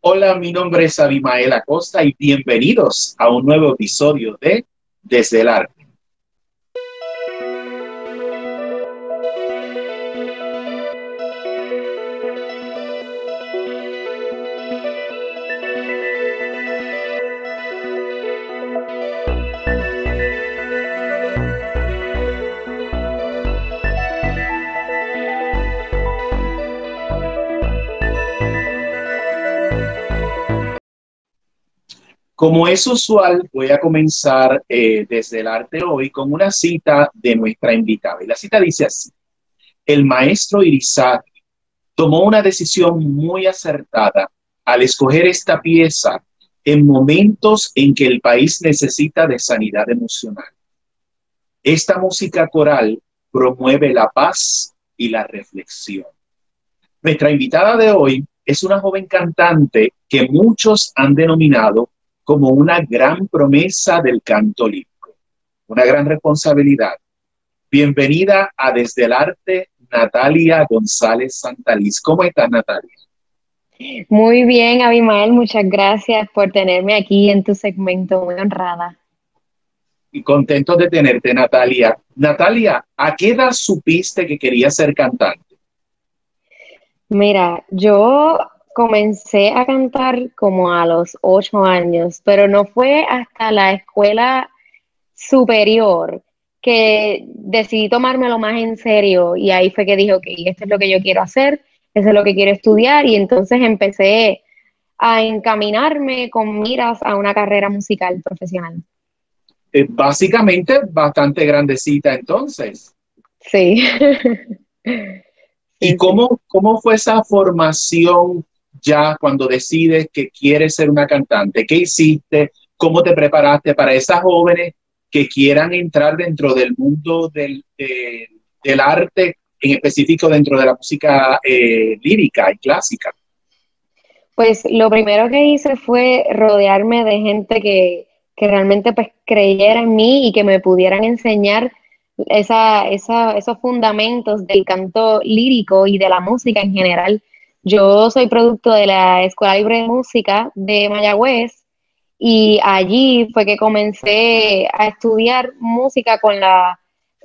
Hola, mi nombre es Abimael Acosta y bienvenidos a un nuevo episodio de Desde el Arte. Como es usual, voy a comenzar desde el arte hoy con una cita de nuestra invitada. Y la cita dice así: el maestro Irizarry tomó una decisión muy acertada al escoger esta pieza en momentos en que el país necesita de sanidad emocional. Esta música coral promueve la paz y la reflexión. Nuestra invitada de hoy es una joven cantante que muchos han denominado como una gran promesa del canto lírico, una gran responsabilidad. Bienvenida a Desde el Arte, Natalia González Santaliz. ¿Cómo estás, Natalia? Muy bien, Abimael, muchas gracias por tenerme aquí en tu segmento, muy honrada. Y contento de tenerte, Natalia. Natalia, ¿a qué edad supiste que querías ser cantante? Mira, yo comencé a cantar como a los 8 años, pero no fue hasta la escuela superior que decidí tomármelo más en serio y ahí fue que dije, ok, esto es lo que yo quiero hacer, eso es lo que quiero estudiar y entonces empecé a encaminarme con miras a una carrera musical profesional. Básicamente, bastante grandecita entonces. Sí, ¿Y sí, sí. cómo fue esa formación ya cuando decides que quieres ser una cantante? ¿Qué hiciste? ¿Cómo te preparaste para esas jóvenes que quieran entrar dentro del mundo del arte, en específico dentro de la música lírica y clásica? Pues lo primero que hice fue rodearme de gente que realmente pues creyera en mí y que me pudieran enseñar esos fundamentos del canto lírico y de la música en general. Yo soy producto de la Escuela Libre de Música de Mayagüez y allí fue que comencé a estudiar música con la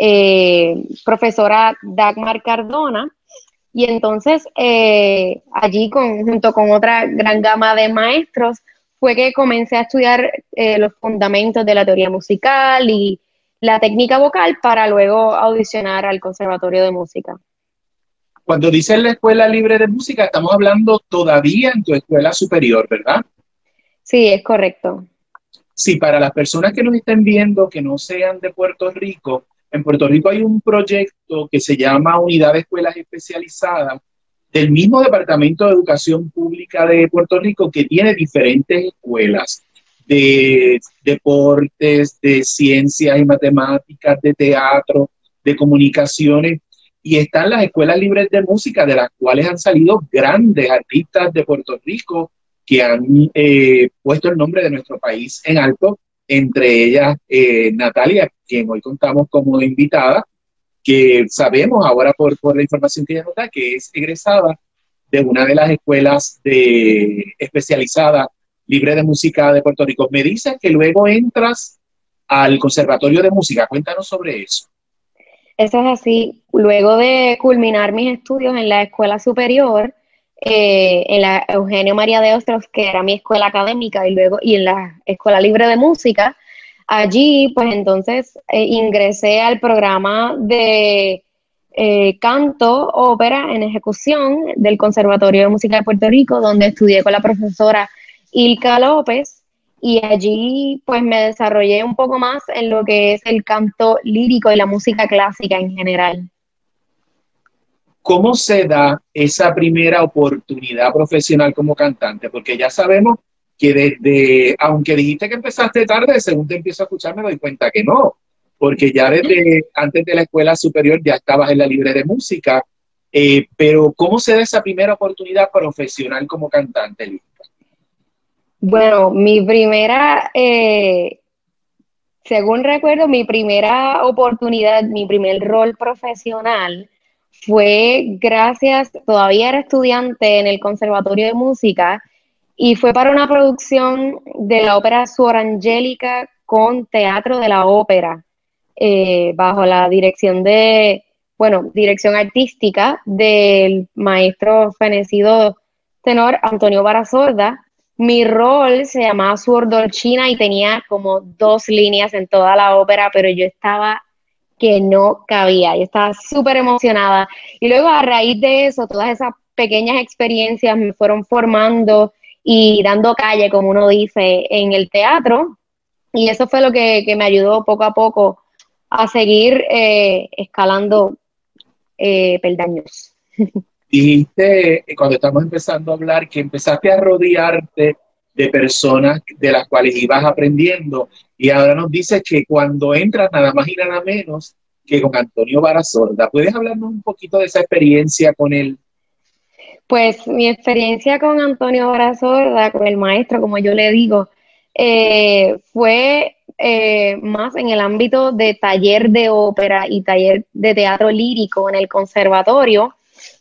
profesora Dagmar Cardona y entonces allí junto con otra gran gama de maestros fue que comencé a estudiar los fundamentos de la teoría musical y la técnica vocal para luego audicionar al Conservatorio de Música. Cuando dices la Escuela Libre de Música, estamos hablando todavía en tu escuela superior, ¿verdad? Sí, es correcto. Sí, para las personas que nos estén viendo que no sean de Puerto Rico, en Puerto Rico hay un proyecto que se llama Unidad de Escuelas Especializadas del mismo Departamento de Educación Pública de Puerto Rico, que tiene diferentes escuelas de deportes, de ciencias y matemáticas, de teatro, de comunicaciones, y están las escuelas libres de música, de las cuales han salido grandes artistas de Puerto Rico que han puesto el nombre de nuestro país en alto, entre ellas Natalia, quien hoy contamos como invitada, que sabemos ahora por la información que ella nos da, que es egresada de una de las escuelas especializadas libre de música de Puerto Rico. Me dices que luego entras al Conservatorio de Música. Cuéntanos sobre eso. Eso es así. Luego de culminar mis estudios en la escuela superior, en la Eugenio María de Ostros, que era mi escuela académica, y en la Escuela Libre de Música, allí pues entonces ingresé al programa de canto, ópera en ejecución del Conservatorio de Música de Puerto Rico, donde estudié con la profesora Ilka López y allí pues me desarrollé un poco más en lo que es el canto lírico y la música clásica en general. ¿Cómo se da esa primera oportunidad profesional como cantante? Porque ya sabemos que aunque dijiste que empezaste tarde, según te empiezo a escuchar me doy cuenta que no, porque ya desde antes de la escuela superior ya estabas en la libre de música, pero ¿cómo se da esa primera oportunidad profesional como cantante, Liz? Bueno, según recuerdo, mi primera oportunidad, mi primer rol profesional fue todavía era estudiante en el Conservatorio de Música y fue para una producción de la ópera Suor Angélica con Teatro de la Ópera, bajo la dirección dirección artística del maestro fenecido tenor Antonio Barazorda. Mi rol se llamaba Suor Dolcina y tenía como 2 líneas en toda la ópera, pero yo estaba que no cabía, yo estaba súper emocionada. Y luego a raíz de eso, todas esas pequeñas experiencias me fueron formando y dando calle, como uno dice, en el teatro. Y eso fue lo que me ayudó poco a poco a seguir escalando peldaños. Dijiste, cuando estamos empezando a hablar, que empezaste a rodearte de personas de las cuales ibas aprendiendo, y ahora nos dices que cuando entras nada más y nada menos que con Antonio Barazorda. ¿Puedes hablarnos un poquito de esa experiencia con él? Pues mi experiencia con Antonio Barazorda, con el maestro, como yo le digo, fue más en el ámbito de taller de ópera y taller de teatro lírico en el conservatorio.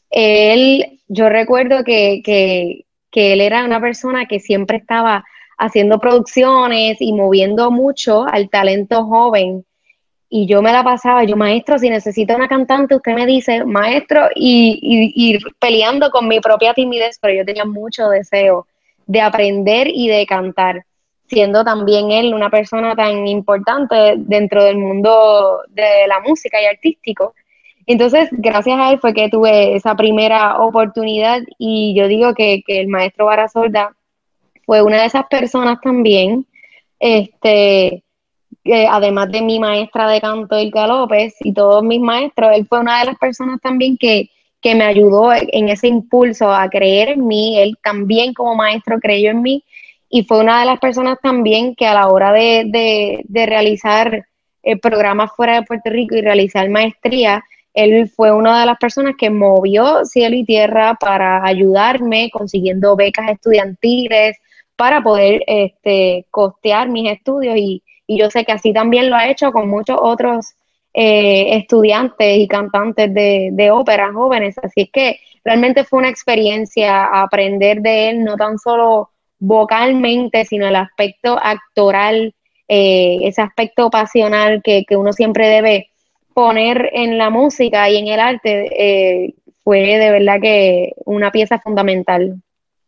Yo recuerdo que él era una persona que siempre estaba haciendo producciones y moviendo mucho al talento joven. Y yo me la pasaba, yo, maestro, si necesita una cantante, usted me dice, maestro, y peleando con mi propia timidez, pero yo tenía mucho deseo de aprender y de cantar, siendo también él una persona tan importante dentro del mundo de la música y artístico. Entonces, gracias a él fue que tuve esa primera oportunidad y yo digo que el maestro Barazorda fue una de esas personas también, este, además de mi maestra de canto, Ilka López, y todos mis maestros, él fue una de las personas también que me ayudó en ese impulso a creer en mí. Él también como maestro creyó en mí y fue una de las personas también que a la hora de realizar programas fuera de Puerto Rico y realizar maestría, él fue una de las personas que movió cielo y tierra para ayudarme consiguiendo becas estudiantiles para poder costear mis estudios y yo sé que así también lo ha hecho con muchos otros estudiantes y cantantes de ópera jóvenes. Así es que realmente fue una experiencia aprender de él, no tan solo vocalmente, sino el aspecto actoral, ese aspecto pasional que uno siempre debe poner en la música y en el arte. Fue de verdad que una pieza fundamental.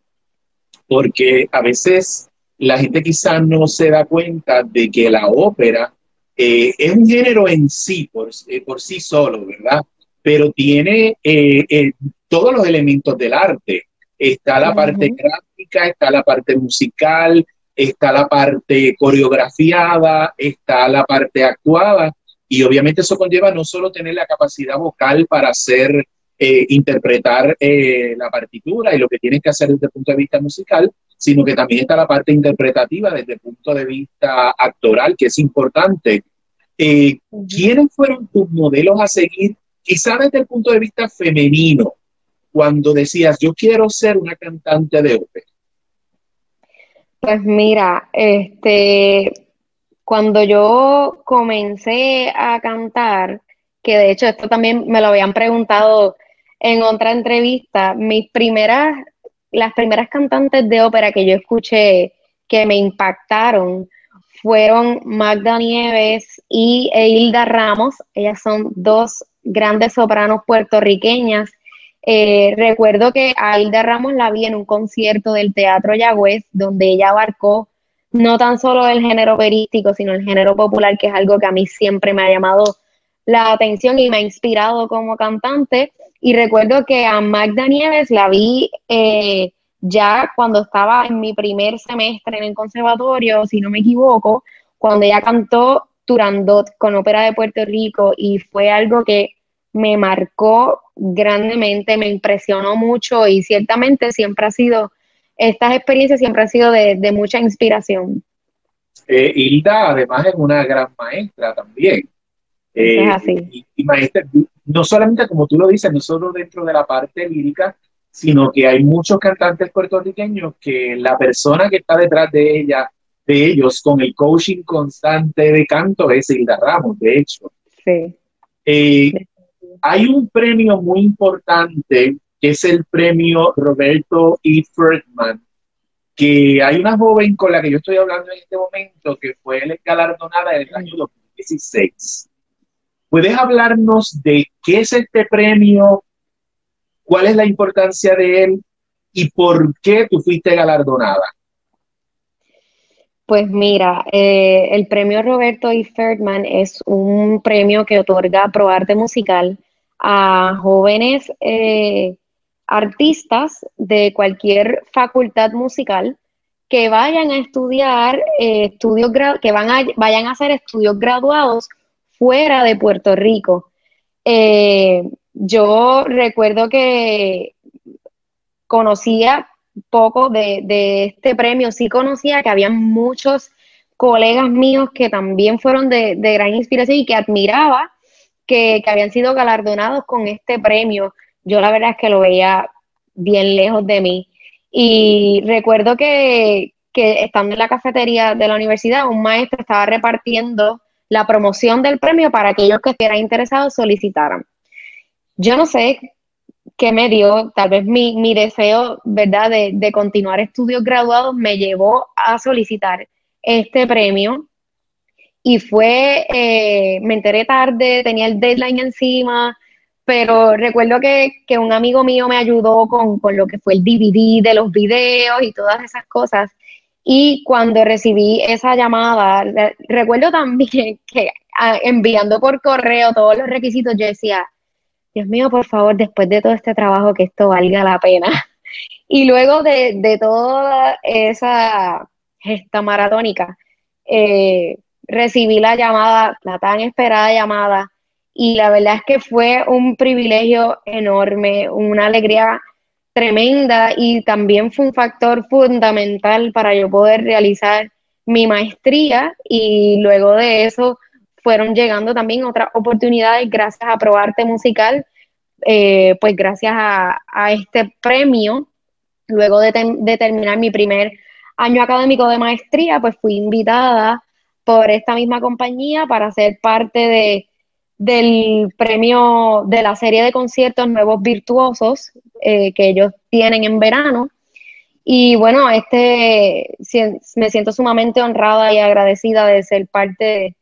Porque a veces la gente quizás no se da cuenta de que la ópera es un género en sí, por sí solo, ¿verdad? Pero tiene todos los elementos del arte. Está la parte Ujú. gráfica, está la parte musical, está la parte coreografiada, está la parte actuada, y obviamente eso conlleva no solo tener la capacidad vocal para hacer interpretar la partitura y lo que tienes que hacer desde el punto de vista musical, sino que también está la parte interpretativa desde el punto de vista actoral, que es importante. Ujú. ¿Quiénes fueron tus modelos a seguir, quizá desde el punto de vista femenino, cuando decías, yo quiero ser una cantante de ópera? Pues mira, cuando yo comencé a cantar, que de hecho esto también me lo habían preguntado en otra entrevista, las primeras cantantes de ópera que yo escuché que me impactaron fueron Magda Nieves y Hilda Ramos. Ellas son 2 grandes sopranos puertorriqueñas. Recuerdo que a Hilda Ramos la vi en un concierto del Teatro Yagüez, donde ella abarcó no tan solo el género operístico, sino el género popular, que es algo que a mí siempre me ha llamado la atención y me ha inspirado como cantante. Y recuerdo que a Magda Nieves la vi ya cuando estaba en mi primer semestre en el conservatorio, si no me equivoco, cuando ella cantó Turandot con Ópera de Puerto Rico y fue algo que me marcó grandemente, me impresionó mucho y ciertamente estas experiencias siempre han sido de mucha inspiración. Hilda además es una gran maestra también. Eso es así. Y maestra, no solamente como tú lo dices, no solo dentro de la parte lírica, sino que hay muchos cantantes puertorriqueños que la persona que está detrás de ellos, con el coaching constante de canto, es Hilda Ramos, de hecho. Sí. Eh, Hay un premio muy importante que es el premio Roberto E. Ferdman, que hay una joven con la que yo estoy hablando en este momento que fue galardonada en el año 2016. ¿Puedes hablarnos de qué es este premio, cuál es la importancia de él y por qué tú fuiste galardonada? Pues mira, el premio Roberto E. Feldman es un premio que otorga ProArte Musical a jóvenes artistas de cualquier facultad musical que vayan a estudiar vayan a hacer estudios graduados fuera de Puerto Rico. Yo recuerdo que conocía poco de este premio, sí conocía que había muchos colegas míos que también fueron de gran inspiración y que admiraba que habían sido galardonados con este premio. Yo la verdad es que lo veía bien lejos de mí. Y recuerdo que estando en la cafetería de la universidad, un maestro estaba repartiendo la promoción del premio para aquellos que estuvieran interesados solicitaran. Yo no sé qué me dio, tal vez mi deseo, ¿verdad?, de continuar estudios graduados me llevó a solicitar este premio y me enteré tarde, tenía el deadline encima, pero recuerdo que un amigo mío me ayudó con lo que fue el DVD de los videos y todas esas cosas. Y cuando recibí esa llamada, recuerdo también que enviando por correo todos los requisitos, yo decía, Dios mío, por favor, después de todo este trabajo, que esto valga la pena. Y luego de toda esa gesta maratónica, recibí la llamada, la tan esperada llamada, y la verdad es que fue un privilegio enorme, una alegría tremenda, y también fue un factor fundamental para yo poder realizar mi maestría, y luego de eso fueron llegando también otras oportunidades gracias a ProArte Musical, pues gracias a este premio. Luego de terminar mi primer año académico de maestría, pues fui invitada por esta misma compañía para ser parte del premio de la serie de conciertos Nuevos Virtuosos, que ellos tienen en verano. Y bueno, me siento sumamente honrada y agradecida de ser parte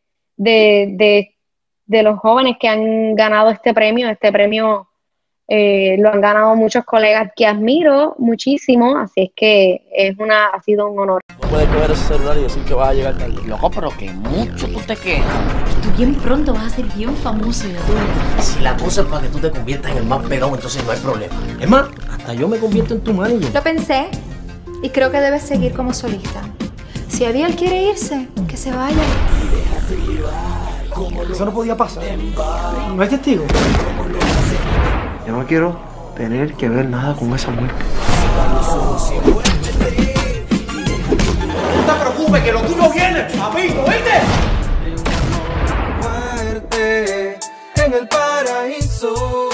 de los jóvenes que han ganado este premio. Este premio lo han ganado muchos colegas que admiro muchísimo, así es que ha sido un honor. No puedes coger ese celular y decir que vas a llegar tarde. Loco, pero que mucho tú te quejas. Tú bien pronto vas a ser bien famoso, YouTube. Si la cosa es para que tú te conviertas en el más pegado, entonces no hay problema. Es más, hasta yo me convierto en tu manager. Lo pensé y creo que debes seguir como solista. Si Abiel quiere irse, que se vaya. Eso no podía pasar. ¿No hay testigo? Yo no quiero tener que ver nada con esa muerte. No te preocupes, que lo tuyo viene, amigo, ¿viste? Muerte en el paraíso.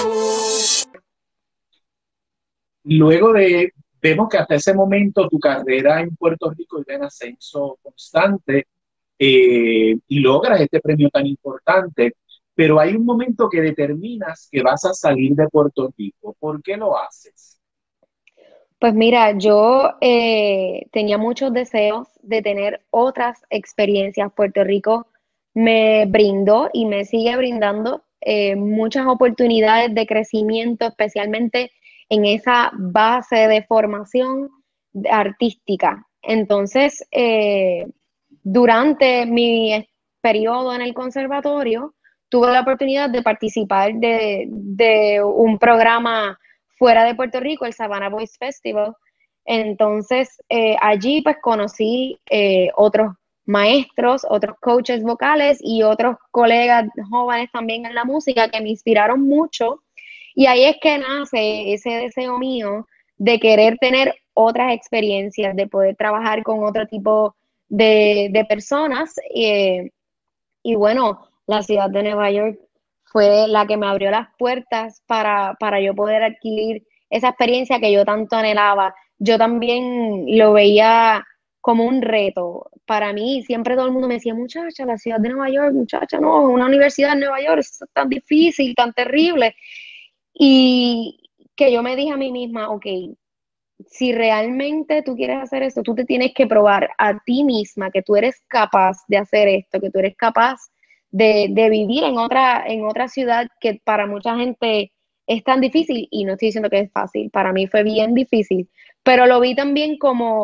Vemos que hasta ese momento tu carrera en Puerto Rico iba en ascenso constante, y logras este premio tan importante, pero hay un momento que determinas que vas a salir de Puerto Rico. ¿Por qué lo haces? Pues mira, yo tenía muchos deseos de tener otras experiencias. Puerto Rico me brindó y me sigue brindando muchas oportunidades de crecimiento, especialmente en esa base de formación artística. Entonces, durante mi periodo en el conservatorio, tuve la oportunidad de participar de un programa fuera de Puerto Rico, el Savannah Voice Festival. Entonces, allí pues conocí otros maestros, otros coaches vocales y otros colegas jóvenes también en la música que me inspiraron mucho. Y ahí es que nace ese deseo mío de querer tener otras experiencias, de poder trabajar con otro tipo de personas. Y bueno, la ciudad de Nueva York fue la que me abrió las puertas para yo poder adquirir esa experiencia que yo tanto anhelaba. Yo también lo veía como un reto. Para mí, siempre todo el mundo me decía, muchacha, la ciudad de Nueva York, muchacha, no, una universidad en Nueva York es tan difícil, tan terrible. Y que yo me dije a mí misma, ok, si realmente tú quieres hacer esto, tú te tienes que probar a ti misma que tú eres capaz de hacer esto, que tú eres capaz de vivir en otra ciudad que para mucha gente es tan difícil, y no estoy diciendo que es fácil, para mí fue bien difícil, pero lo vi también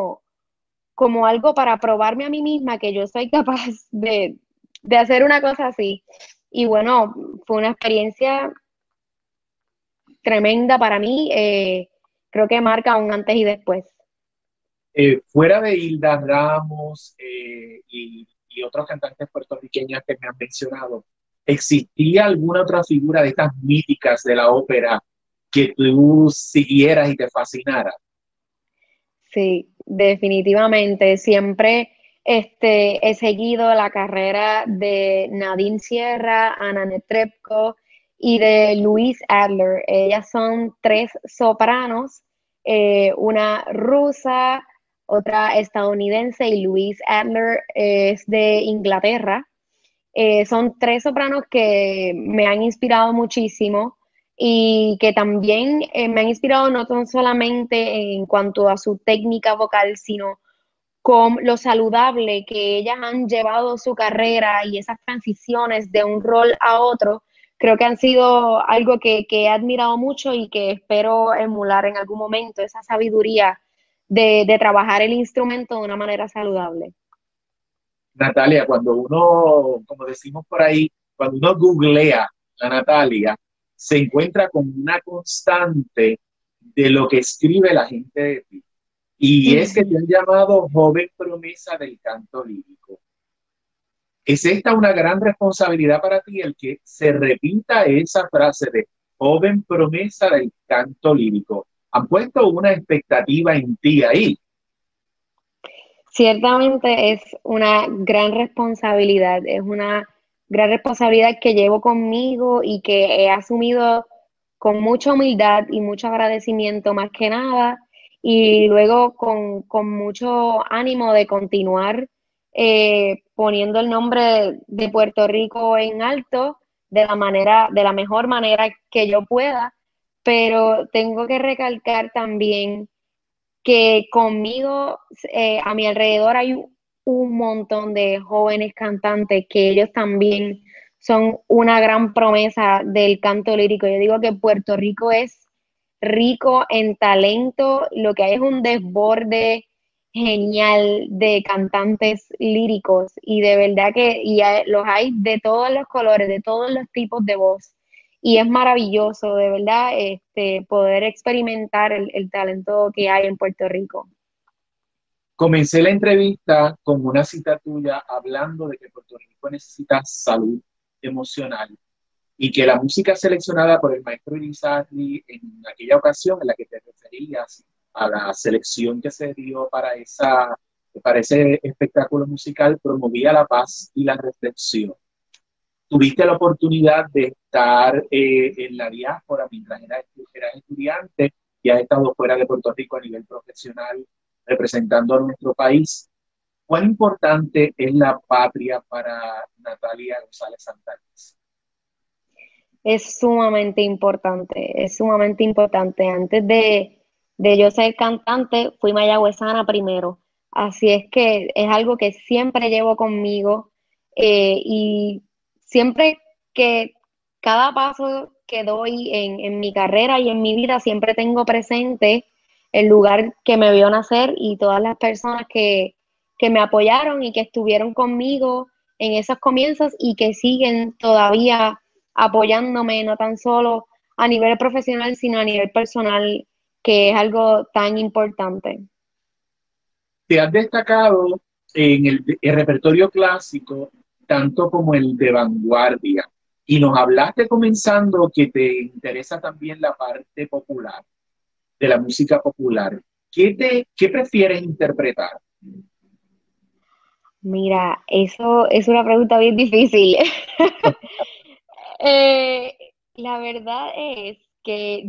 como algo para probarme a mí misma que yo soy capaz de hacer una cosa así. Y bueno, fue una experiencia tremenda para mí, creo que marca un antes y después. Fuera de Hilda Ramos y otros cantantes puertorriqueñas que me han mencionado, ¿existía alguna otra figura de estas míticas de la ópera que tú siguieras y te fascinara? Sí, definitivamente. Siempre he seguido la carrera de Nadine Sierra, Anna Netrebko y de Louise Adler. Ellas son tres sopranos, una rusa, otra estadounidense y Louise Adler es de Inglaterra. Son tres sopranos que me han inspirado muchísimo y que también me han inspirado no tan solamente en cuanto a su técnica vocal, sino con lo saludable que ellas han llevado su carrera y esas transiciones de un rol a otro. Creo que han sido algo que he admirado mucho y que espero emular en algún momento, esa sabiduría de trabajar el instrumento de una manera saludable. Natalia, cuando uno, como decimos por ahí, cuando uno googlea a Natalia, se encuentra con una constante de lo que escribe la gente de ti. Y es que te han llamado joven promesa del canto lírico. ¿Es esta una gran responsabilidad para ti el que se repita esa frase de joven promesa del canto lírico? ¿Han puesto una expectativa en ti ahí? Ciertamente es una gran responsabilidad, es una gran responsabilidad que llevo conmigo y que he asumido con mucha humildad y mucho agradecimiento más que nada, y luego con mucho ánimo de continuar poniendo el nombre de Puerto Rico en alto de la mejor manera que yo pueda, pero tengo que recalcar también que conmigo, a mi alrededor hay un montón de jóvenes cantantes que ellos también son una gran promesa del canto lírico. Yo digo que Puerto Rico es rico en talento, lo que hay es un desborde genial de cantantes líricos y de verdad que los hay de todos los colores, de todos los tipos de voz. Y es maravilloso, de verdad, poder experimentar el talento que hay en Puerto Rico. Comencé la entrevista con una cita tuya hablando de que Puerto Rico necesita salud emocional y que la música seleccionada por el maestro Irizarry en aquella ocasión en la que te referías a la selección que se dio para ese espectáculo musical promovía la paz y la reflexión. Tuviste la oportunidad de estar en la diáspora mientras eras estudiante y has estado fuera de Puerto Rico a nivel profesional representando a nuestro país. ¿Cuán importante es la patria para Natalia González Santana? Es sumamente importante, es sumamente importante. Antes de yo ser cantante, fui mayagüezana primero. Así es que es algo que siempre llevo conmigo, y siempre que cada paso que doy en mi carrera y en mi vida, siempre tengo presente el lugar que me vio nacer y todas las personas que me apoyaron y que estuvieron conmigo en esos comienzos y que siguen todavía apoyándome, no tan solo a nivel profesional, sino a nivel personal, que es algo tan importante. Te has destacado en el repertorio clásico, tanto como el de vanguardia, y nos hablaste comenzando que te interesa también la parte popular, de la música popular. ¿Qué prefieres interpretar? Mira, eso es una pregunta bien difícil. Eh, la verdad es que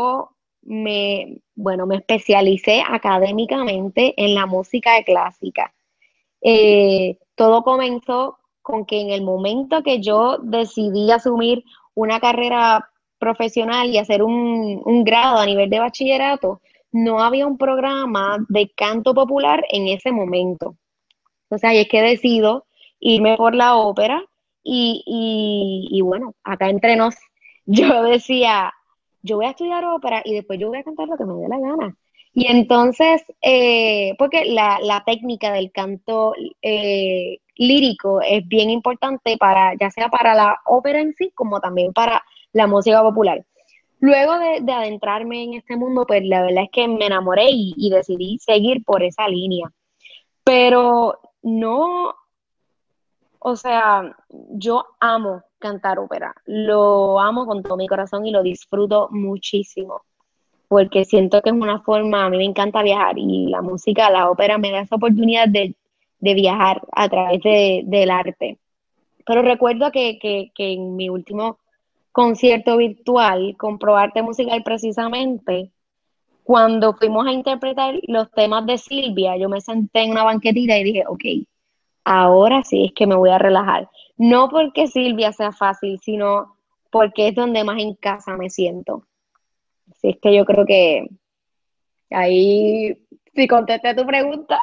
me especialicé académicamente en la música clásica. Todo comenzó con que en el momento que yo decidí asumir una carrera profesional y hacer un grado a nivel de bachillerato, no había un programa de canto popular en ese momento. O sea, y es que decido irme por la ópera y bueno, acá entre nos, yo decía, yo voy a estudiar ópera y después yo voy a cantar lo que me dé la gana. Y entonces, porque la técnica del canto lírico es bien importante para, ya sea para la ópera en sí, como también para la música popular. Luego de adentrarme en este mundo, pues la verdad es que me enamoré y decidí seguir por esa línea. Pero no, o sea, yo amo cantar ópera, lo amo con todo mi corazón y lo disfruto muchísimo, porque siento que es una forma, a mí me encanta viajar y la música, la ópera me da esa oportunidad de viajar a través del arte. Pero recuerdo que en mi último concierto virtual, Comprobarte Musical precisamente, cuando fuimos a interpretar los temas de Silvia, yo me senté en una banquetita y dije, ok, ahora sí es que me voy a relajar. No porque Silvia sea fácil, sino porque es donde más en casa me siento. Así es que yo creo que ahí sí contesté tu pregunta.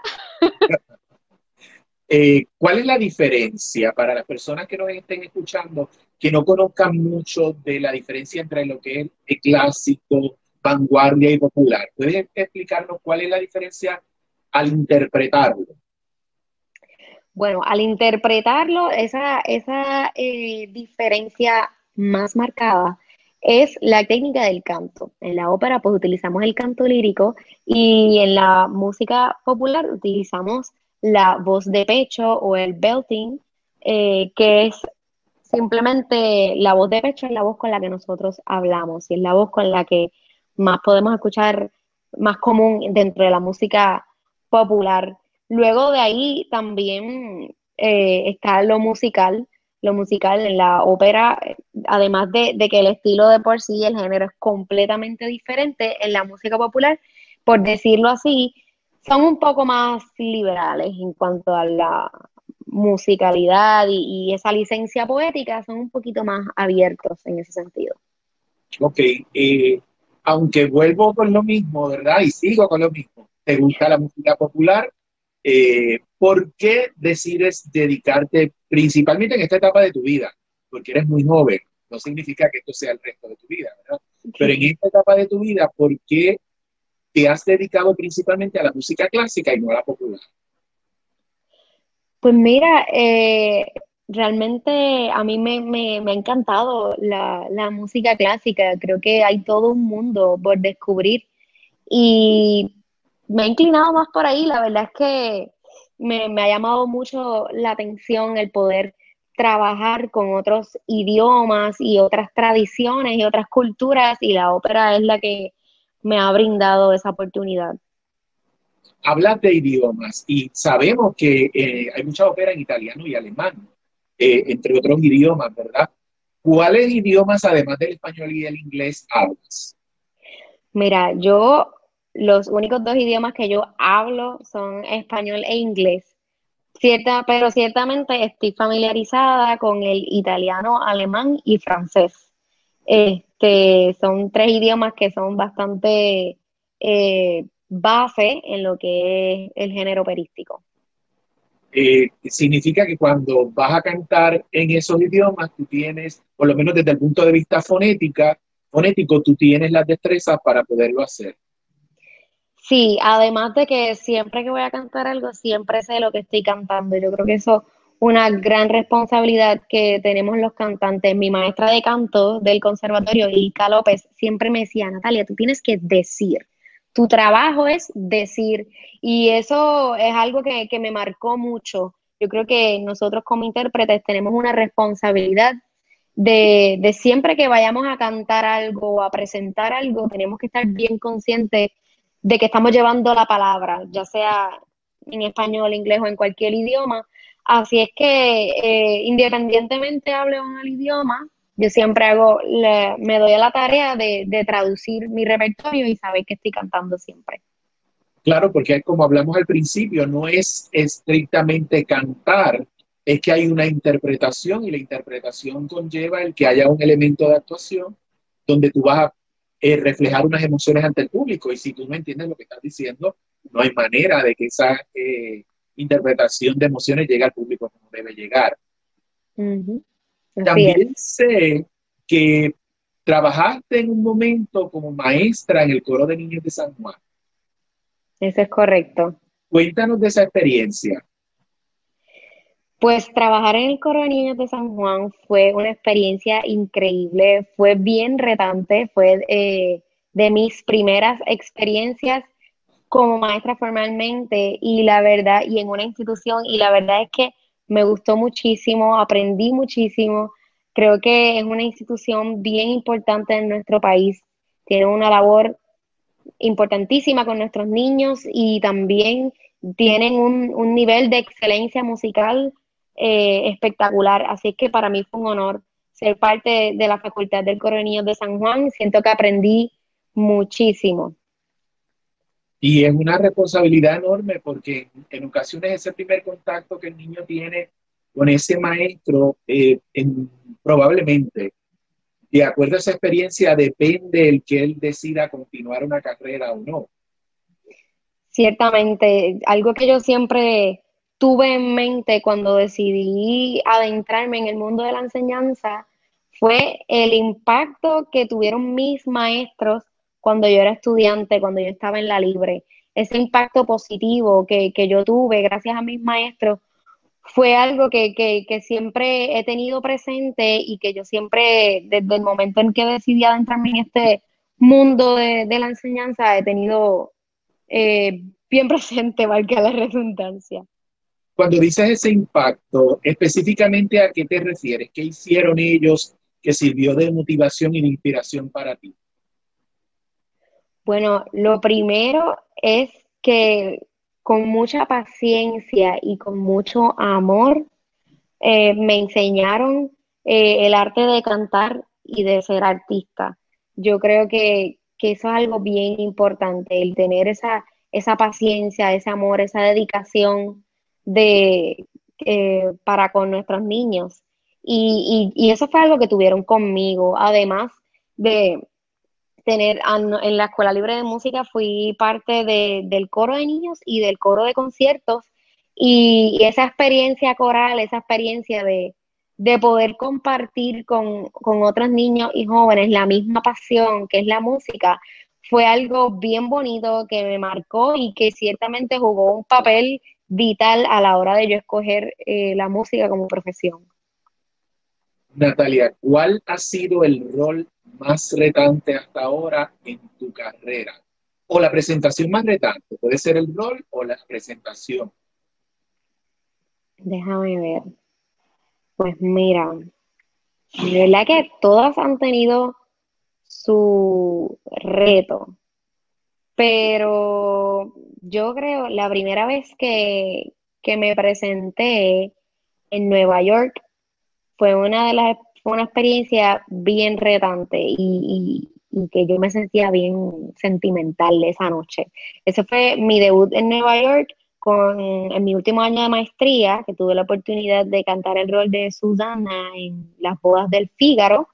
¿Cuál es la diferencia para las personas que nos estén escuchando que no conozcan mucho de la diferencia entre lo que es el clásico, vanguardia y popular? ¿Puedes explicarnos cuál es la diferencia al interpretarlo? Bueno, al interpretarlo, esa diferencia más marcada es la técnica del canto. En la ópera, pues utilizamos el canto lírico y en la música popular utilizamos la voz de pecho o el belting, que es simplemente la voz de pecho, es la voz con la que nosotros hablamos y es la voz con la que más podemos escuchar, más común dentro de la música popular. Luego de ahí también está lo musical. Lo musical en la ópera, además de que el estilo de por sí, el género es completamente diferente, en la música popular, por decirlo así, son un poco más liberales en cuanto a la musicalidad y esa licencia poética, son un poquito más abiertos en ese sentido. Ok, aunque vuelvo con lo mismo, ¿verdad? Y sigo con lo mismo. ¿Te gusta la música popular? ¿Por qué decides dedicarte principalmente en esta etapa de tu vida? Porque eres muy joven, no significa que esto sea el resto de tu vida, ¿verdad? Pero en esta etapa de tu vida, ¿por qué te has dedicado principalmente a la música clásica y no a la popular? Pues mira, realmente a mí me ha encantado la música clásica, creo que hay todo un mundo por descubrir y me he inclinado más por ahí, la verdad es que me ha llamado mucho la atención el poder trabajar con otros idiomas y otras tradiciones y otras culturas y la ópera es la que me ha brindado esa oportunidad. Hablas de idiomas y sabemos que hay mucha ópera en italiano y alemán, entre otros idiomas, ¿verdad? ¿Cuáles idiomas, además del español y el inglés, hablas? Mira, yo los únicos dos idiomas que yo hablo son español e inglés. Pero ciertamente estoy familiarizada con el italiano, alemán y francés. Son tres idiomas que son bastante base en lo que es el género operístico. Significa que cuando vas a cantar en esos idiomas, tú tienes, por lo menos desde el punto de vista fonético, tú tienes las destrezas para poderlo hacer. Sí, además de que siempre que voy a cantar algo, siempre sé lo que estoy cantando. Yo creo que eso es una gran responsabilidad que tenemos los cantantes. Mi maestra de canto del conservatorio, Ilka López, siempre me decía, Natalia, tú tienes que decir. Tu trabajo es decir. Y eso es algo que me marcó mucho. Yo creo que nosotros como intérpretes tenemos una responsabilidad de siempre que vayamos a cantar algo o a presentar algo, tenemos que estar bien conscientes de que estamos llevando la palabra, ya sea en español, inglés o en cualquier idioma. Así es que independientemente hable o no el idioma, yo siempre me doy a la tarea de traducir mi repertorio y saber que estoy cantando siempre. Claro, porque como hablamos al principio, no es estrictamente cantar, es que hay una interpretación y la interpretación conlleva el que haya un elemento de actuación donde tú vas a reflejar unas emociones ante el público. Y si tú no entiendes lo que estás diciendo, no hay manera de que esa interpretación de emociones llegue al público como debe llegar. Así También es. sé que trabajaste en un momento como maestra en el coro de niños de San Juan. Eso es correcto. Cuéntanos de esa experiencia. Pues trabajar en el coro de niños de San Juan fue una experiencia increíble, fue bien retante, fue de mis primeras experiencias como maestra formalmente y la verdad, y en una institución, y la verdad es que me gustó muchísimo, aprendí muchísimo. Creo que es una institución bien importante en nuestro país, tiene una labor importantísima con nuestros niños y también tienen un nivel de excelencia musical espectacular. Así que para mí fue un honor ser parte de la Facultad del Coro de Niños de San Juan. Siento que aprendí muchísimo. Y es una responsabilidad enorme porque en ocasiones ese primer contacto que el niño tiene con ese maestro, probablemente, de acuerdo a esa experiencia, depende el que él decida continuar una carrera o no. Ciertamente, algo que yo siempre tuve en mente cuando decidí adentrarme en el mundo de la enseñanza fue el impacto que tuvieron mis maestros cuando yo era estudiante, cuando yo estaba en la libre. Ese impacto positivo que yo tuve gracias a mis maestros fue algo que siempre he tenido presente y que yo siempre, desde el momento en que decidí adentrarme en este mundo de la enseñanza, he tenido bien presente, valga la redundancia. Cuando dices ese impacto, específicamente ¿a qué te refieres? ¿Qué hicieron ellos que sirvió de motivación y de inspiración para ti? Bueno, lo primero es que con mucha paciencia y con mucho amor me enseñaron el arte de cantar y de ser artista. Yo creo que eso es algo bien importante, el tener esa paciencia, ese amor, esa dedicación para con nuestros niños. Y eso fue algo que tuvieron conmigo, además de en la Escuela Libre de Música fui parte del coro de niños y del coro de conciertos y esa experiencia coral, esa experiencia de poder compartir con otros niños y jóvenes la misma pasión que es la música, fue algo bien bonito que me marcó y que ciertamente jugó un papel vital a la hora de yo escoger la música como profesión. Natalia, ¿cuál ha sido el rol más retante hasta ahora en tu carrera? O la presentación más retante, puede ser el rol o la presentación. Déjame ver. Pues mira, de verdad que todas han tenido su reto, pero yo creo la primera vez que me presenté en Nueva York fue una experiencia bien retante y que yo me sentía bien sentimental esa noche. Ese fue mi debut en Nueva York en mi último año de maestría, que tuve la oportunidad de cantar el rol de Susana en Las Bodas del Fígaro.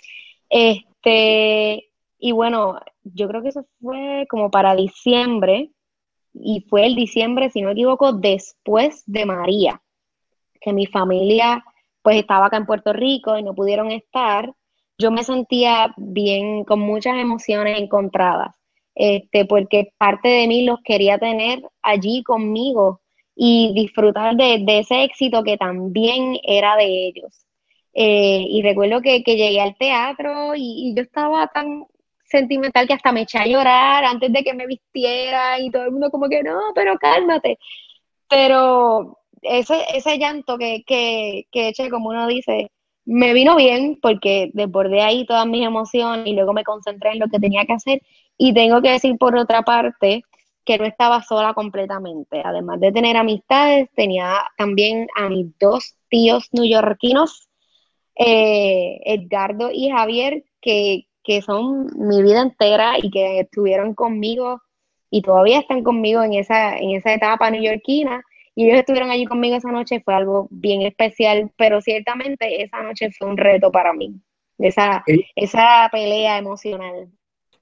Y bueno, yo creo que eso fue como para diciembre, y fue el diciembre, si no me equivoco, después de María, que mi familia pues estaba acá en Puerto Rico y no pudieron estar. Yo me sentía bien, con muchas emociones encontradas, porque parte de mí los quería tener allí conmigo y disfrutar de ese éxito que también era de ellos. Y recuerdo que llegué al teatro y yo estaba tan sentimental que hasta me eché a llorar antes de que me vistiera y todo el mundo como que no, pero cálmate. Pero ese llanto que eché, como uno dice, me vino bien porque desbordé ahí todas mis emociones y luego me concentré en lo que tenía que hacer. Y tengo que decir por otra parte que no estaba sola completamente. Además de tener amistades, tenía también a mis dos tíos neoyorquinos, Edgardo y Javier, que son mi vida entera y que estuvieron conmigo y todavía están conmigo en esa etapa neoyorquina. Y ellos estuvieron allí conmigo esa noche, fue algo bien especial, pero ciertamente esa noche fue un reto para mí, El- esa pelea emocional.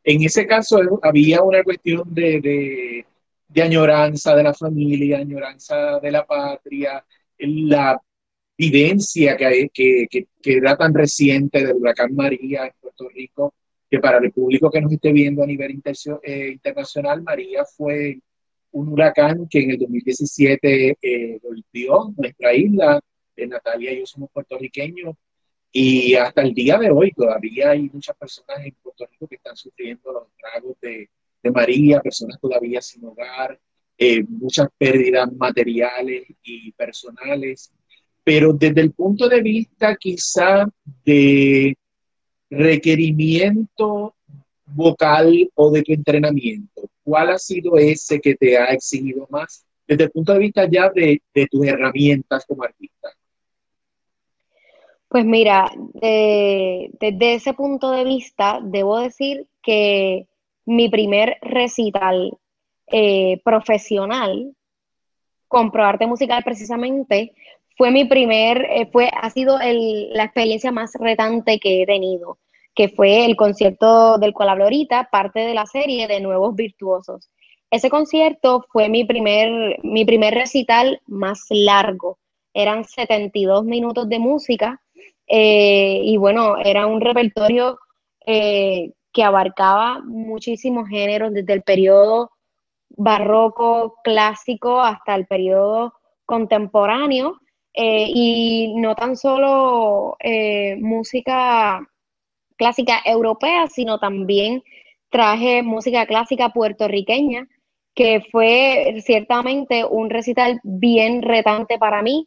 En ese caso había una cuestión de añoranza de la familia, añoranza de la patria, la vivencia que era tan reciente del huracán María en Puerto Rico, que para el público que nos esté viendo a nivel internacional, María fue un huracán que en el 2017 golpeó nuestra isla. Natalia y yo somos puertorriqueños y hasta el día de hoy todavía hay muchas personas en Puerto Rico que están sufriendo los estragos de María, personas todavía sin hogar, muchas pérdidas materiales y personales. Pero desde el punto de vista quizá de requerimiento vocal o de tu entrenamiento, ¿cuál ha sido ese que te ha exigido más desde el punto de vista ya de tus herramientas como artista? Pues mira, desde ese punto de vista, debo decir que mi primer recital profesional con ProArte Musical precisamente fue ha sido la experiencia más retante que he tenido, que fue el concierto del cual hablo ahorita, parte de la serie de Nuevos Virtuosos. Ese concierto fue mi primer recital más largo. Eran 72 minutos de música y bueno, era un repertorio que abarcaba muchísimos géneros, desde el periodo barroco, clásico, hasta el periodo contemporáneo, y no tan solo música clásica europea, sino también traje música clásica puertorriqueña, que fue ciertamente un recital bien retante para mí,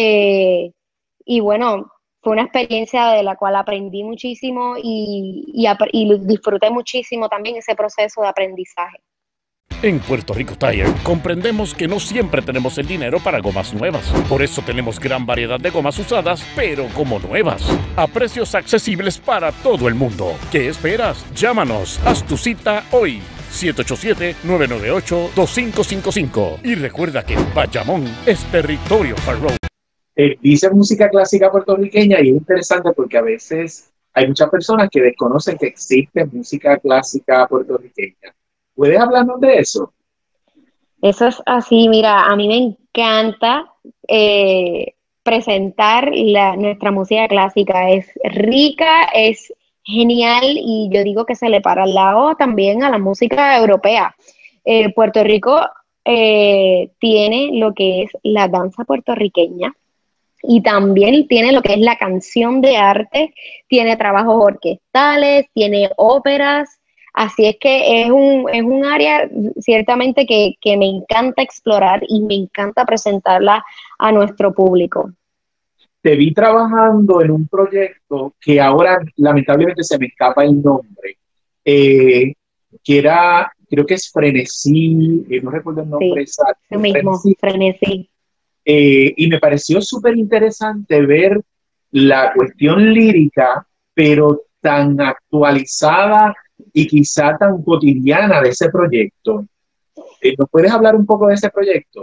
y bueno, fue una experiencia de la cual aprendí muchísimo y disfruté muchísimo también ese proceso de aprendizaje. En Puerto Rico Tire comprendemos que no siempre tenemos el dinero para gomas nuevas. Por eso tenemos gran variedad de gomas usadas, pero como nuevas, a precios accesibles para todo el mundo. ¿Qué esperas? Llámanos, haz tu cita hoy. 787-998-2555. Y recuerda que Bayamón es territorio Farrow. Dice música clásica puertorriqueña y es interesante porque a veces hay muchas personas que desconocen que existe música clásica puertorriqueña. ¿Puedes hablarnos de eso? Eso es así, mira, a mí me encanta presentar nuestra música clásica. Es rica, es genial y yo digo que se le para al lado también a la música europea. Puerto Rico tiene lo que es la danza puertorriqueña y también tiene lo que es la canción de arte, tiene trabajos orquestales, tiene óperas. Así es que es un área ciertamente que me encanta explorar y me encanta presentarla a nuestro público. Te vi trabajando en un proyecto que ahora lamentablemente se me escapa el nombre, que era, creo que es Frenesí, no recuerdo el nombre exacto. Sí, mismo, Frenesí. Y me pareció súper interesante ver la cuestión lírica, pero tan actualizada y quizá tan cotidiana de ese proyecto. ¿Nos puedes hablar un poco de ese proyecto?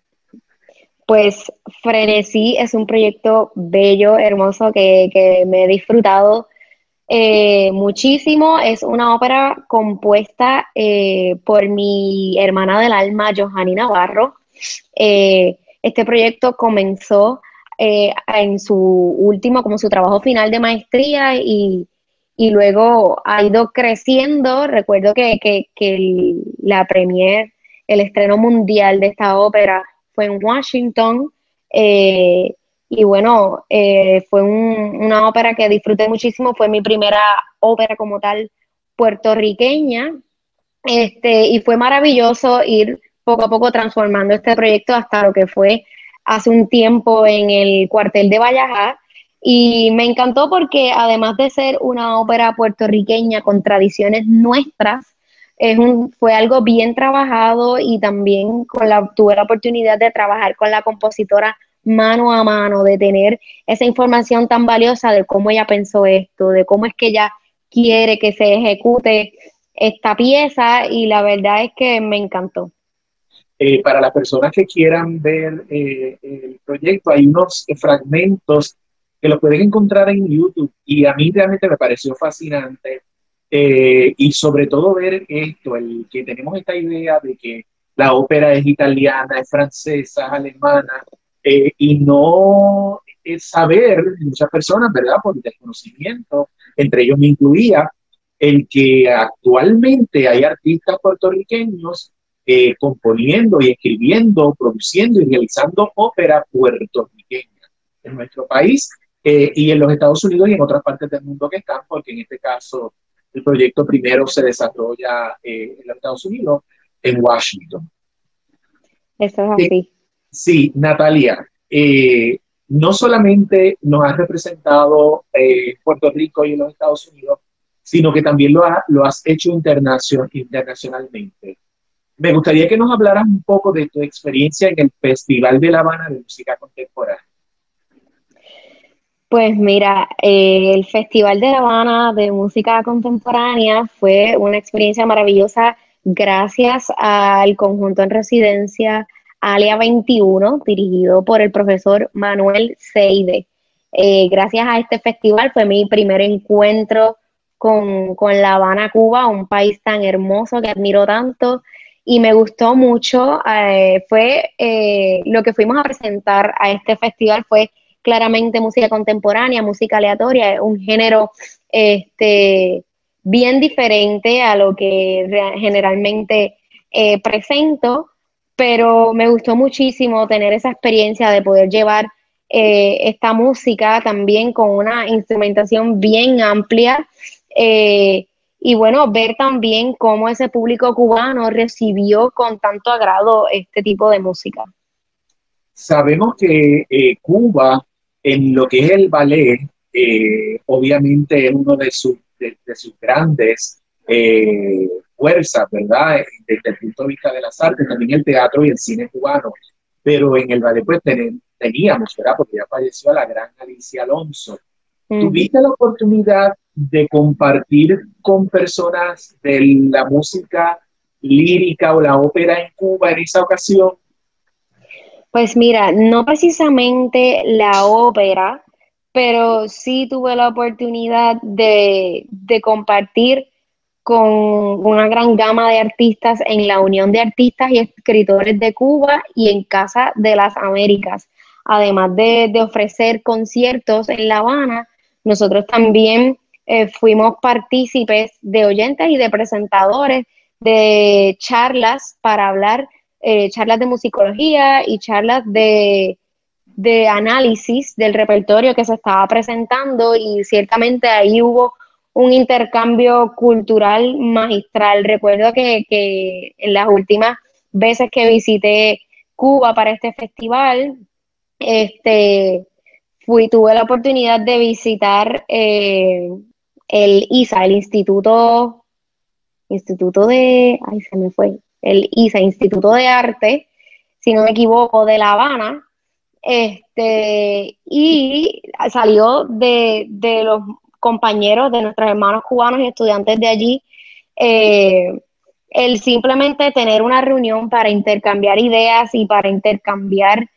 Pues Frenesí es un proyecto bello, hermoso, que me he disfrutado muchísimo. Es una ópera compuesta por mi hermana del alma, Johanny Navarro. Este proyecto comenzó en su último, como su trabajo final de maestría y luego ha ido creciendo. Recuerdo que la premier, el estreno mundial de esta ópera fue en Washington, y bueno, fue una ópera que disfruté muchísimo, fue mi primera ópera como tal puertorriqueña, y fue maravilloso ir poco a poco transformando este proyecto hasta lo que fue hace un tiempo en el cuartel de Vallajá. Y me encantó porque además de ser una ópera puertorriqueña con tradiciones nuestras, fue algo bien trabajado y también tuve la oportunidad de trabajar con la compositora mano a mano, de tener esa información tan valiosa de cómo ella pensó esto, de cómo es que ella quiere que se ejecute esta pieza, y la verdad es que me encantó. Para las personas que quieran ver el proyecto, hay unos fragmentos que los pueden encontrar en YouTube y a mí realmente me pareció fascinante y sobre todo ver esto, el que tenemos esta idea de que la ópera es italiana, es francesa, es alemana, y no saber, muchas personas, ¿verdad? Por desconocimiento, entre ellos me incluía, el que actualmente hay artistas puertorriqueños componiendo y escribiendo, produciendo y realizando ópera puertorriqueña en nuestro país y en los Estados Unidos y en otras partes del mundo que están, porque en este caso el proyecto primero se desarrolla en los Estados Unidos, en Washington. Eso es así. Sí, Natalia, no solamente nos has representado Puerto Rico y en los Estados Unidos, sino que también lo has hecho internacionalmente. Me gustaría que nos hablaras un poco de tu experiencia en el Festival de La Habana de Música Contemporánea. Pues mira, el Festival de La Habana de Música Contemporánea fue una experiencia maravillosa gracias al conjunto en residencia Alia 21, dirigido por el profesor Manuel Seide. Gracias a este festival fue mi primer encuentro con La Habana, Cuba, un país tan hermoso que admiro tanto y me gustó mucho. Lo que fuimos a presentar a este festival fue claramente música contemporánea, música aleatoria, un género bien diferente a lo que generalmente presento, pero me gustó muchísimo tener esa experiencia de poder llevar esta música también con una instrumentación bien amplia y bueno, ver también cómo ese público cubano recibió con tanto agrado este tipo de música. Sabemos que Cuba, en lo que es el ballet, obviamente es uno de sus grandes fuerzas, ¿verdad? Desde el punto de vista de las artes, también el teatro y el cine cubano. Pero en el ballet pues teníamos, ¿verdad? Porque ya falleció la gran Alicia Alonso. ¿Tuviste la oportunidad de compartir con personas de la música lírica o la ópera en Cuba en esa ocasión? Pues mira, no precisamente la ópera, pero sí tuve la oportunidad de compartir con una gran gama de artistas en la Unión de Artistas y Escritores de Cuba y en Casa de las Américas. Además de ofrecer conciertos en La Habana, nosotros también fuimos partícipes de oyentes y de presentadores de charlas para hablar, charlas de musicología y charlas de análisis del repertorio que se estaba presentando y ciertamente ahí hubo un intercambio cultural magistral. Recuerdo que en las últimas veces que visité Cuba para este festival, tuve la oportunidad de visitar el ISA, el Instituto de, ay, se me fue, el ISA, Instituto de Arte, si no me equivoco, de La Habana, y salió de los compañeros, de nuestros hermanos cubanos y estudiantes de allí, el simplemente tener una reunión para intercambiar ideas y para intercambiar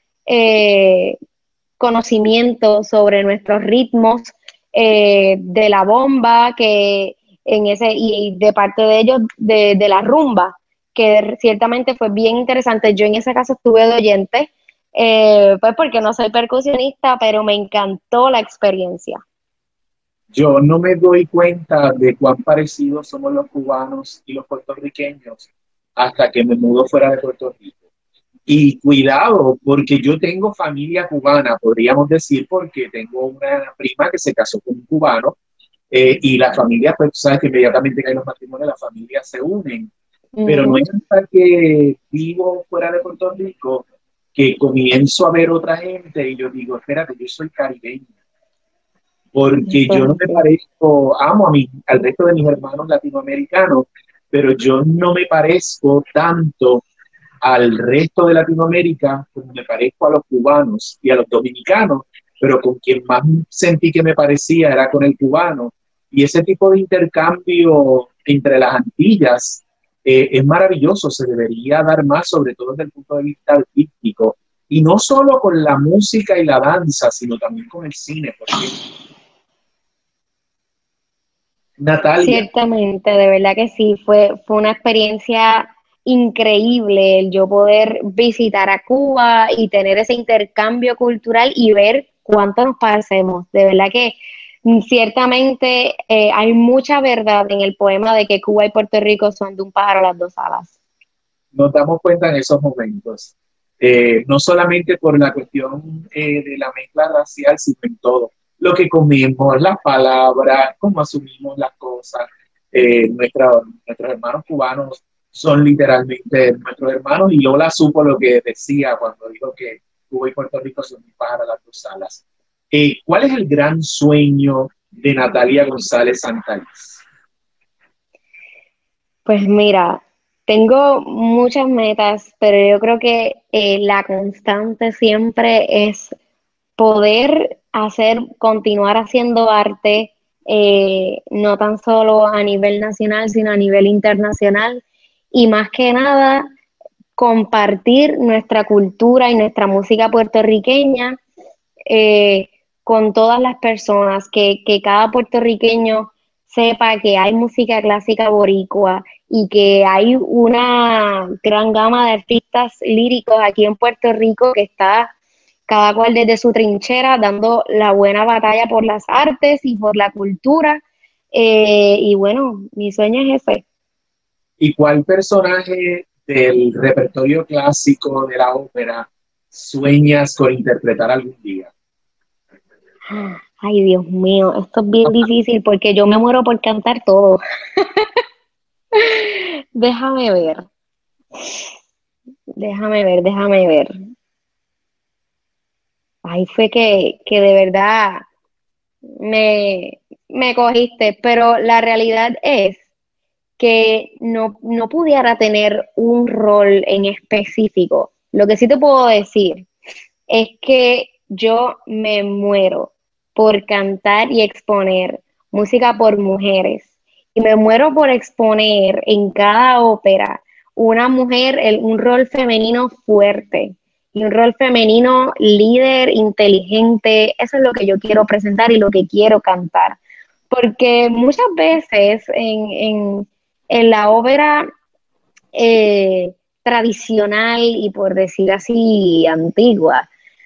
conocimiento sobre nuestros ritmos de la bomba y de parte de ellos de la rumba, que ciertamente fue bien interesante. Yo en ese caso estuve de oyente, pues porque no soy percusionista, pero me encantó la experiencia. Yo no me doy cuenta de cuán parecidos somos los cubanos y los puertorriqueños hasta que me mudo fuera de Puerto Rico. Y cuidado, porque yo tengo familia cubana, podríamos decir, porque tengo una prima que se casó con un cubano y la familia, pues sabes que inmediatamente que hay los matrimonios, las familias se unen. Pero no es hasta que vivo fuera de Puerto Rico que comienzo a ver otra gente y yo digo, espérate, yo soy caribeño. Porque yo no me parezco, amo al resto de mis hermanos latinoamericanos, pero yo no me parezco tanto al resto de Latinoamérica como me parezco a los cubanos y a los dominicanos, pero con quien más sentí que me parecía era con el cubano. Y ese tipo de intercambio entre las Antillas es maravilloso, se debería dar más, sobre todo desde el punto de vista artístico, y no solo con la música y la danza, sino también con el cine, porque Natalia, Ciertamente, de verdad que sí, fue una experiencia increíble el yo poder visitar a Cuba y tener ese intercambio cultural y ver cuánto nos parecemos. De verdad que ciertamente hay mucha verdad en el poema de que Cuba y Puerto Rico son de un pájaro las dos alas. nos damos cuenta en esos momentos, no solamente por la cuestión de la mezcla racial, sino en todo. Lo que comemos, las palabras, cómo asumimos las cosas. Nuestros hermanos cubanos son literalmente nuestros hermanos y Lola supo lo que decía cuando dijo que Cuba y Puerto Rico son un pájaro a las dos alas. ¿Cuál es el gran sueño de Natalia González Santaliz? Pues mira, tengo muchas metas, pero yo creo que la constante siempre es poder continuar haciendo arte, no tan solo a nivel nacional, sino a nivel internacional, y más que nada compartir nuestra cultura y nuestra música puertorriqueña eh, con todas las personas, que cada puertorriqueño sepa que hay música clásica boricua y que hay una gran gama de artistas líricos aquí en Puerto Rico que está cada cual desde su trinchera dando la buena batalla por las artes y por la cultura. Y bueno, mi sueño es ese. ¿Y cuál personaje del repertorio clásico de la ópera sueñas con interpretar algún día? Ay, Dios mío, esto es bien difícil porque yo me muero por cantar todo. Déjame ver, déjame ver. Ahí fue que de verdad me cogiste, pero la realidad es que no pudiera tener un rol en específico. Lo que sí te puedo decir es que yo me muero por cantar y exponer música por mujeres. Y me muero por exponer en cada ópera una mujer, un rol femenino fuerte y un rol femenino líder, inteligente. Eso es lo que yo quiero presentar y lo que quiero cantar. Porque muchas veces en la ópera tradicional y por decir así antigua,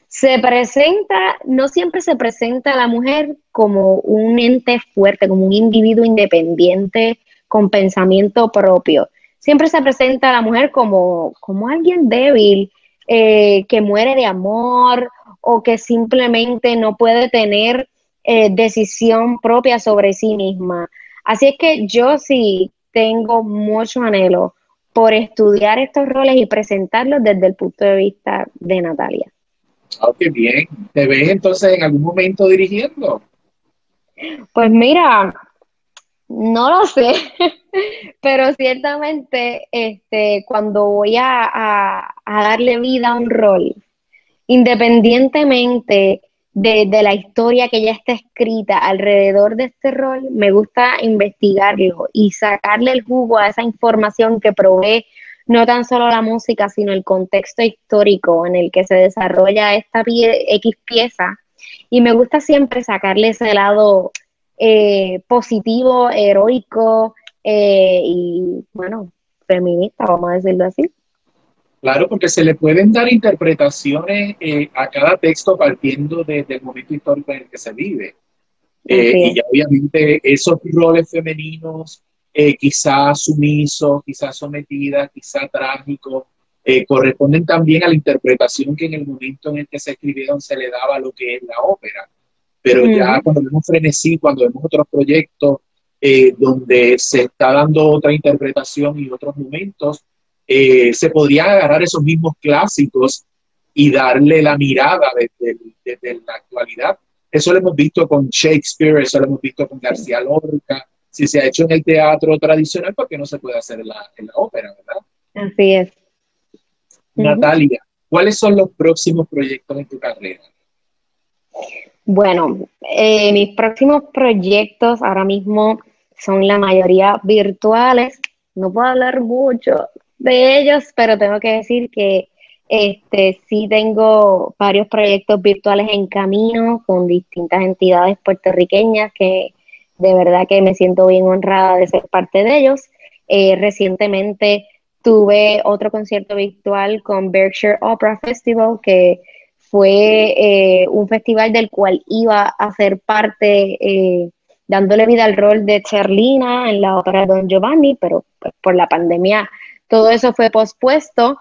no siempre se presenta a la mujer como un ente fuerte, como un individuo independiente con pensamiento propio. Siempre se presenta a la mujer como alguien débil, que muere de amor o que simplemente no puede tener decisión propia sobre sí misma. Así es que yo sí tengo mucho anhelo por estudiar estos roles y presentarlos desde el punto de vista de Natalia. Oh, qué bien. ¿Te ves entonces en algún momento dirigiendo? Pues mira, no lo sé, pero ciertamente cuando voy a darle vida a un rol, independientemente de la historia que ya está escrita alrededor de este rol, me gusta investigarlo y sacarle el jugo a esa información que provee no tan solo la música, sino el contexto histórico en el que se desarrolla esta X pieza. Y me gusta siempre sacarle ese lado positivo, heroico y, bueno, feminista, vamos a decirlo así. Claro, porque se le pueden dar interpretaciones a cada texto partiendo del momento histórico en el que se vive. Y ya obviamente esos roles femeninos, quizás sumisos, quizás sometidas, quizás trágicos, corresponden también a la interpretación que en el momento en el que se escribieron se le daba a lo que es la ópera. Pero ya cuando vemos frenesí, cuando vemos otros proyectos donde se está dando otra interpretación y otros momentos, se podría agarrar esos mismos clásicos y darle la mirada desde la actualidad. Eso lo hemos visto con Shakespeare, eso lo hemos visto con García Lorca. Si se ha hecho en el teatro tradicional, ¿por qué no se puede hacer en la ópera, verdad? Así es. Natalia, ¿cuáles son los próximos proyectos en tu carrera? Bueno, mis próximos proyectos ahora mismo son la mayoría virtuales. No puedo hablar mucho de ellos, pero tengo que decir que sí tengo varios proyectos virtuales en camino con distintas entidades puertorriqueñas que de verdad que me siento bien honrada de ser parte de ellos. Recientemente tuve otro concierto virtual con Berkshire Opera Festival, que fue un festival del cual iba a ser parte, dándole vida al rol de Cherlina en la ópera de Don Giovanni, pero pues, por la pandemia todo eso fue pospuesto.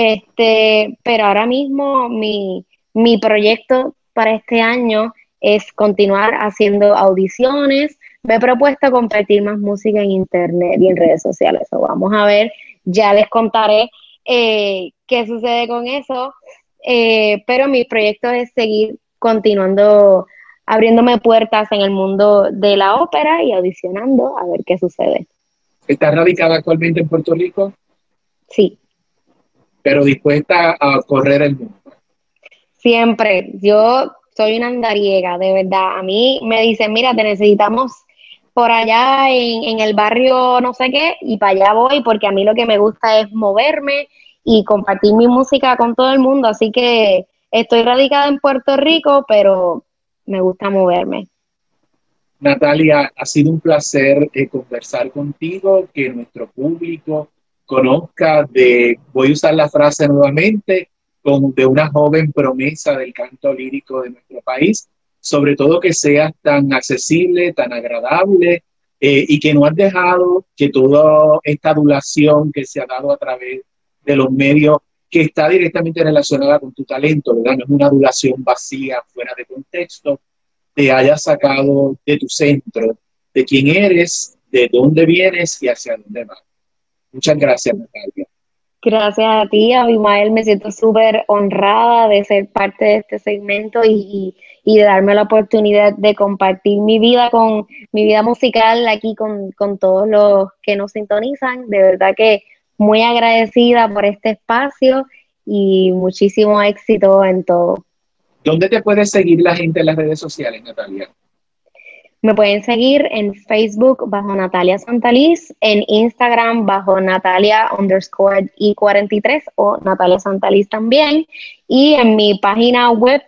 Pero ahora mismo mi proyecto para este año es continuar haciendo audiciones. Me he propuesto compartir más música en internet y en redes sociales. So, vamos a ver, ya les contaré qué sucede con eso. Pero mi proyecto es seguir continuando abriéndome puertas en el mundo de la ópera y audicionando a ver qué sucede. ¿Estás radicada actualmente en Puerto Rico? Sí. Pero dispuesta a correr el mundo. Siempre. Yo soy una andariega, de verdad. A mí me dicen, mira, te necesitamos por allá en el barrio no sé qué, y para allá voy, porque a mí lo que me gusta es moverme y compartir mi música con todo el mundo. Así que estoy radicada en Puerto Rico, pero me gusta moverme. Natalia, ha sido un placer conversar contigo, que nuestro público conozca voy a usar la frase nuevamente, de una joven promesa del canto lírico de nuestro país, sobre todo que seas tan accesible, tan agradable, y que no has dejado que toda esta adulación que se ha dado a través de los medios, que está directamente relacionada con tu talento, ¿verdad? No es una adulación vacía, fuera de contexto, te haya sacado de tu centro, de quién eres, de dónde vienes y hacia dónde vas. Muchas gracias, Natalia. Gracias a ti, Abimael. Me siento súper honrada de ser parte de este segmento y de darme la oportunidad de compartir mi vida musical aquí con todos los que nos sintonizan. De verdad que muy agradecida por este espacio y muchísimo éxito en todo. ¿ ¿Dónde te puede seguir la gente en las redes sociales, Natalia? Me pueden seguir en Facebook bajo Natalia Santaliz, en Instagram bajo Natalia_E43 o Natalia Santaliz también, y en mi página web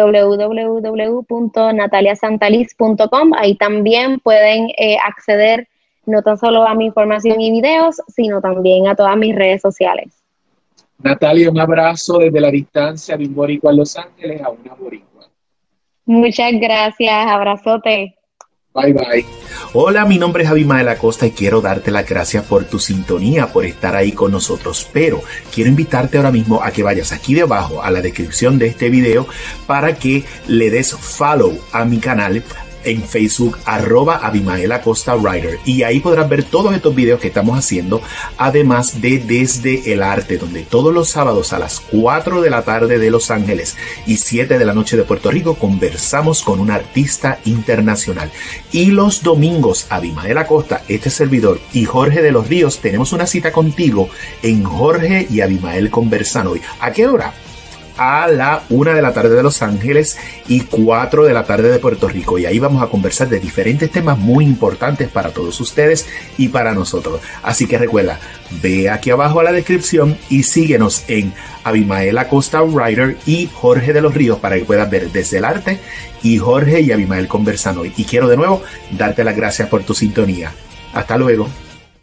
www.nataliasantaliz.com. Ahí también pueden acceder no tan solo a mi información y videos, sino también a todas mis redes sociales. Natalia, un abrazo desde la distancia de un boricua en Los Ángeles a una boricua. Muchas gracias, abrazote. Bye, bye. Hola, mi nombre es Abimael Acosta y quiero darte las gracias por tu sintonía, por estar ahí con nosotros. Pero quiero invitarte ahora mismo a que vayas aquí debajo a la descripción de este video para que le des follow a mi canal en Facebook, @AbimaelAcostaWriter, y ahí podrás ver todos estos videos que estamos haciendo, además de Desde el Arte, donde todos los sábados a las 4 de la tarde de Los Ángeles y 7 de la noche de Puerto Rico conversamos con un artista internacional, y los domingos Abimael Acosta, este servidor, y Jorge de los Ríos tenemos una cita contigo en Jorge y Abimael Conversan Hoy. ¿A qué hora? A la 1 de la tarde de Los Ángeles y 4 de la tarde de Puerto Rico, y ahí vamos a conversar de diferentes temas muy importantes para todos ustedes y para nosotros. Así que recuerda, ve aquí abajo a la descripción y síguenos en Abimael Acosta Writer y Jorge de los Ríos para que puedas ver Desde el Arte y Jorge y Abimael Conversan Hoy. Y quiero de nuevo darte las gracias por tu sintonía. Hasta luego.